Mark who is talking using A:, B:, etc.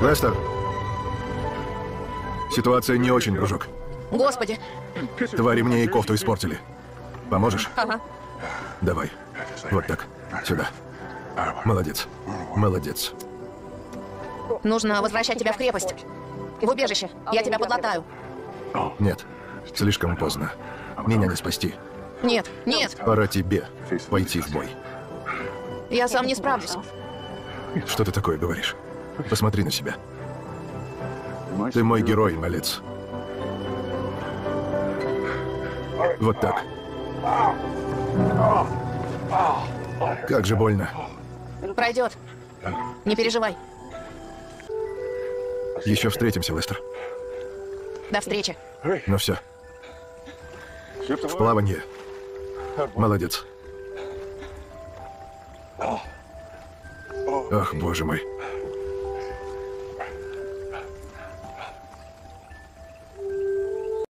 A: Лестер, ситуация не очень, дружок.
B: Господи.
A: Твари мне и кофту испортили. Поможешь?
B: Ага.
A: Давай. Вот так. Сюда. Молодец. Молодец.
B: Нужно возвращать тебя в крепость. В убежище. Я тебя подлатаю.
A: Нет. Слишком поздно. Меня не спасти.
B: Нет, нет.
A: Пора тебе пойти в бой.
B: Я сам не справлюсь.
A: Что ты такое говоришь? Посмотри на себя. Ты мой герой, малец. Вот так. Как же больно.
B: Пройдет. Не переживай.
A: Еще встретимся, Лестер.
B: До встречи.
A: Ну все. В плавание. Молодец. Ах, боже мой.